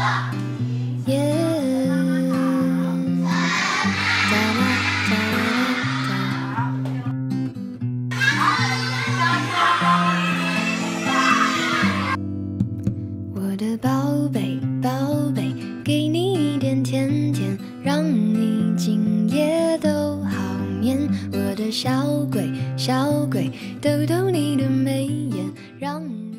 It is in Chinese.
耶。我的宝贝，宝贝，给你一点甜甜，让你今夜都好眠。我的小鬼，小鬼，逗逗你的眉眼，让。